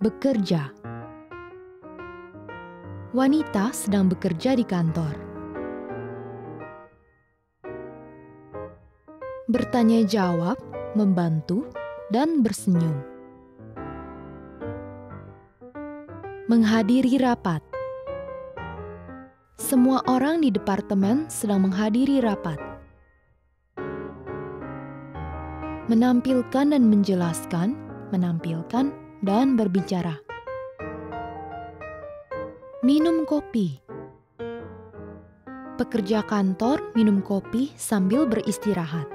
Bekerja. Wanita sedang bekerja di kantor. Bertanya jawab, membantu, dan bersenyum. Menghadiri rapat. Semua orang di departemen sedang menghadiri rapat. Menampilkan dan menjelaskan, menampilkan, dan berbicara. Minum kopi. Pekerja kantor minum kopi sambil beristirahat.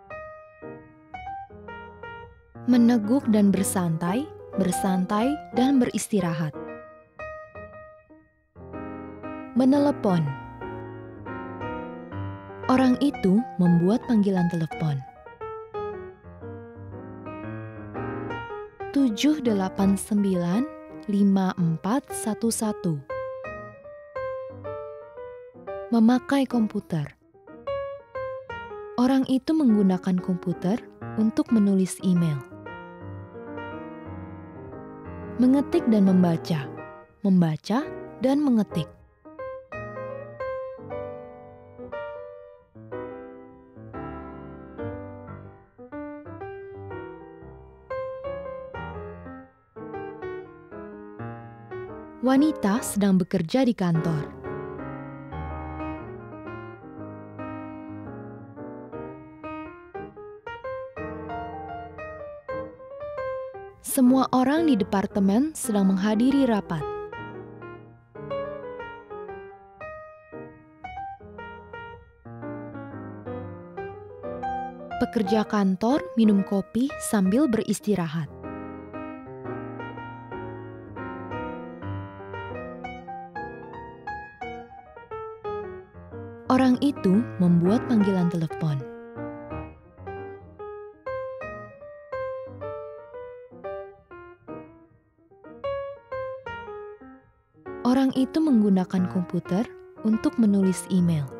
Meneguk dan bersantai, bersantai dan beristirahat. Menelepon. Orang itu membuat panggilan telepon. 7895411. Memakai komputer. Orang itu menggunakan komputer untuk menulis email. Mengetik dan membaca. Membaca dan mengetik. Wanita sedang bekerja di kantor. Semua orang di departemen sedang menghadiri rapat. Pekerja kantor minum kopi sambil beristirahat. Orang itu membuat panggilan telepon. Orang itu menggunakan komputer untuk menulis email.